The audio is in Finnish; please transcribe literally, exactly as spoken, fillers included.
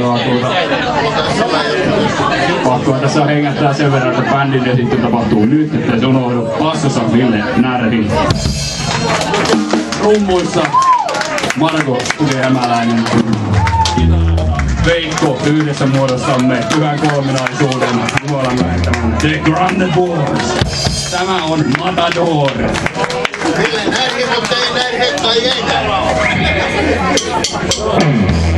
Pakkoa tässä on hengähtää sen verran, että bändin esittely tapahtuu nyt, ettei se unohdu. Bassossa Ville Närhi. Rummuissa Marko Hämäläinen. Veikko yhdessä muodostamme pyhän kolminaisuuden Jumalan lähettämän The Grande Boys. Tämä on Matador. Ville Närhi, mutta ei Närhi tai ei Närhi.